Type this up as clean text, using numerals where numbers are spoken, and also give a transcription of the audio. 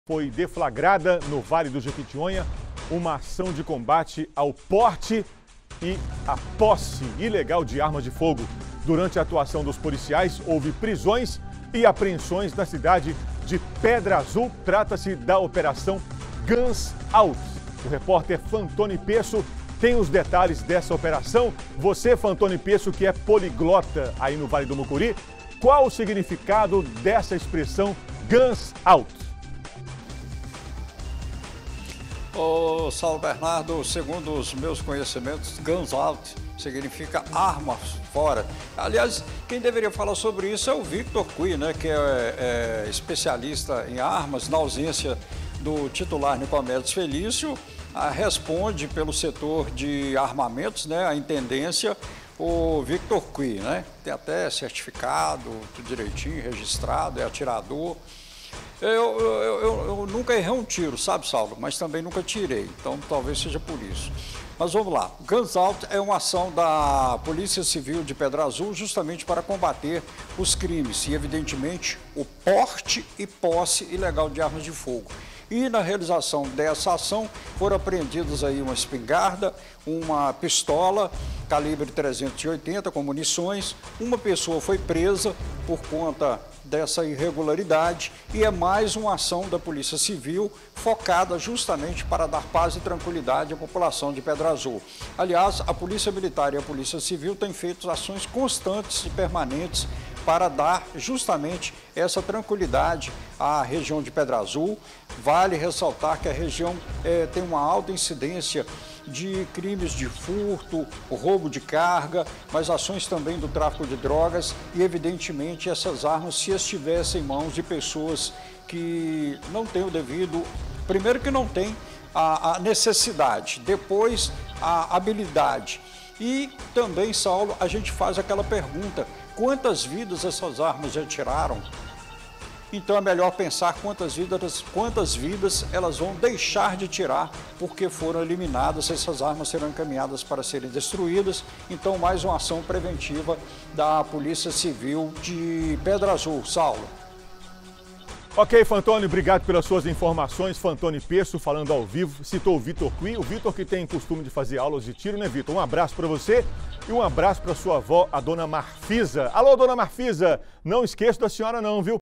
Foi deflagrada no Vale do Jequitinhonha uma ação de combate ao porte e à posse ilegal de armas de fogo. Durante a atuação dos policiais, houve prisões e apreensões na cidade de Pedra Azul. Trata-se da Operação Guns Out. O repórter Fantoni Peço tem os detalhes dessa operação. Você, Fantoni Peço, que é poliglota aí no Vale do Mucuri, qual o significado dessa expressão Guns Out? Ô, Saulo Bernardo, segundo os meus conhecimentos, Guns Out significa armas fora. Aliás, quem deveria falar sobre isso é o Victor Cui, né, que é especialista em armas, na ausência do titular Nicomedes Felício, responde pelo setor de armamentos, né, a intendência, o Victor Cui, né, tem até certificado, tudo direitinho, registrado, é atirador. Eu nunca errei um tiro, sabe, Saulo? Mas também nunca tirei, então talvez seja por isso. Mas vamos lá. Guns Out é uma ação da Polícia Civil de Pedra Azul justamente para combater os crimes e, evidentemente, o porte e posse ilegal de armas de fogo. E na realização dessa ação foram apreendidas aí uma espingarda, uma pistola calibre 380 com munições. Uma pessoa foi presa por conta dessa irregularidade e é mais uma ação da Polícia Civil focada justamente para dar paz e tranquilidade à população de Pedra Azul. Aliás, a Polícia Militar e a Polícia Civil têm feito ações constantes e permanentes para dar justamente essa tranquilidade à região de Pedra Azul. Vale ressaltar que a região tem uma alta incidência de crimes de furto, roubo de carga, mas ações também do tráfico de drogas e, evidentemente, essas armas, se estivessem em mãos de pessoas que não têm o devido, primeiro que não tem a necessidade, depois a habilidade. E também, Saulo, a gente faz aquela pergunta: quantas vidas essas armas já tiraram? Então é melhor pensar quantas vidas elas vão deixar de tirar porque foram eliminadas, essas armas serão encaminhadas para serem destruídas. Então, mais uma ação preventiva da Polícia Civil de Pedra Azul. Saulo. Ok, Fantoni, obrigado pelas suas informações. Fantoni Peço falando ao vivo, citou o Victor Cui, o Victor que tem costume de fazer aulas de tiro, né, Victor? Um abraço para você e um abraço para sua avó, a dona Marfisa. Alô, dona Marfisa, não esqueça da senhora não, viu?